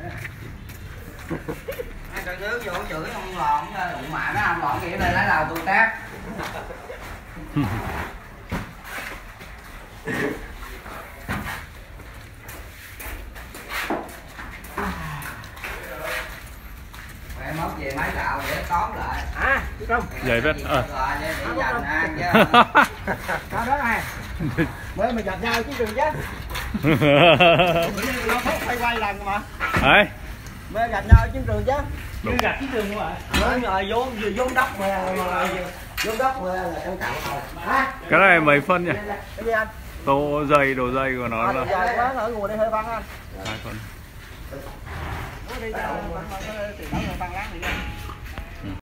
Cái nước vô chửi không lòn đụng mạ nó không lòn kia đây lấy đầu tôi tát. Mẹ móc về máy gạo để tóm lại. À, chứ không. Vậy vết. Để dành ăn chứ. Đó đó này. Mới mà gặp nhau chứ đừng chứ. Nó phút quay lần mà. Đấy. Mới gặp nhau chứ đường chứ. Đúng. Gặp chứ đường mà. Mới rồi vốn đất mà vốn đất mà là trong cạo rồi. Cái này mấy phân nhỉ? Cái gì anh? Độ dày của nó là Dài quá ở nguồn đây hơi văng anh. 2 phân. Đi ra bằng láng thì